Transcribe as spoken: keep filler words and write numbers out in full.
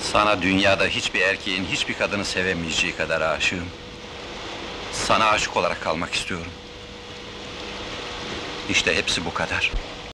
Sana dünyada hiçbir erkeğin hiçbir kadını sevemeyeceği kadar aşığım. Sana aşık olarak kalmak istiyorum. İşte hepsi bu kadar.